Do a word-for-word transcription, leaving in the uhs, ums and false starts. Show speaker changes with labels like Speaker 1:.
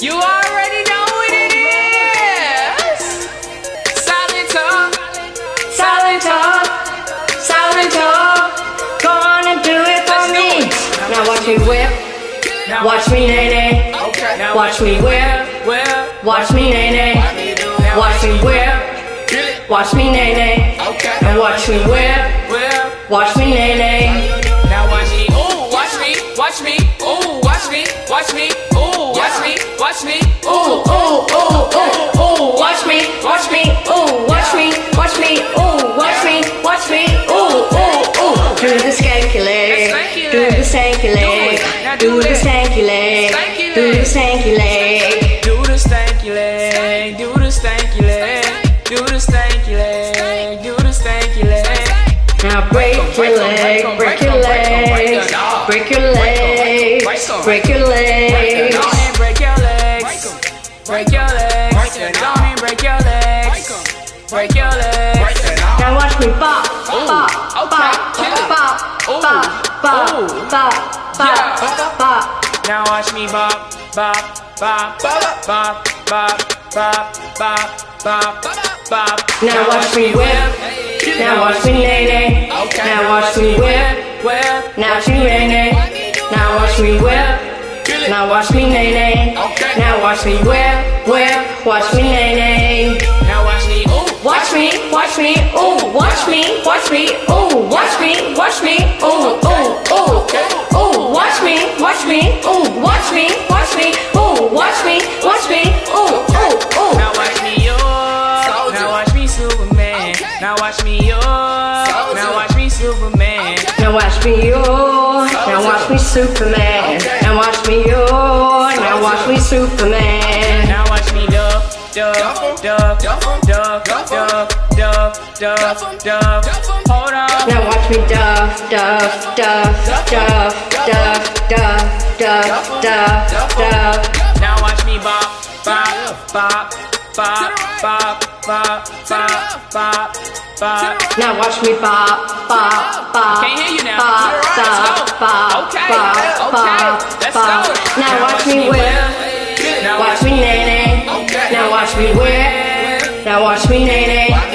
Speaker 1: You already know what it is. Silent talk, silent talk, silent talk. Go on and do it for me. Now watch me whip, watch me nay nay. Watch me whip, watch me nay nay. Watch me whip, watch me nay nay. And watch me whip, watch me nay nay. Now watch me, ooh, watch me, watch me, ooh, watch me, watch me, ooh, watch me, watch me, ooh, ooh, ooh, ooh, ooh, watch me, watch me, ooh, watch me, watch me, ooh, watch me, watch me, ooh, ooh, ooh. Do the skanky leg, do the stanky leg, do the stanky leg, do the stanky leg, do the stanky leg, do the stanky leg, do the stanky leg, do the stanky leg. Now break your leg, break your legs, break your legs, break your legs. Go and break your legs, break your legs. Go and break your legs, break your legs. Now watch me bop, bop, bop, bop, bop, bop, bop, bop, bop. Now watch me bop, bop, bop, bop, bop, bop, bop, bop, bop. Now watch me whip. Now watch me nay nay. Now watch me whip, whip. Now watch me nay nay. Now watch me whip. Now watch me nay nay. Now watch me whip, whip. Watch me nay nay. Now watch me, ooh, watch me, watch me, ooh, watch me, watch me, ooh, watch me, watch me, ooh, ooh, ooh, ooh, watch me, watch me, ooh, watch me, watch me, ooh, watch me, watch me, ooh, ooh, ooh. Now watch me, yo. Now watch me, Superman. Now watch me, yo. Now watch me, Superman. Now watch me, yo. Now watch me, Superman. Now watch me, yo. Now watch me, Superman. Now watch me, duff, duff, duff, duff, duff, duff, duff, duff. Hold on. Now watch me, duff, duff, duff, duff, duff, duff, duff, duff, duff. Now watch me bop, bop, bop, bop, bop, bop, bop, bop, bop. Now watch me bop, bop, bop. Can't hear you now. Bop, bop, bop, okay, bop, bop, let's go. Now watch me whip. Now watch me nay nay. Now watch me whip. Now watch me nay nay.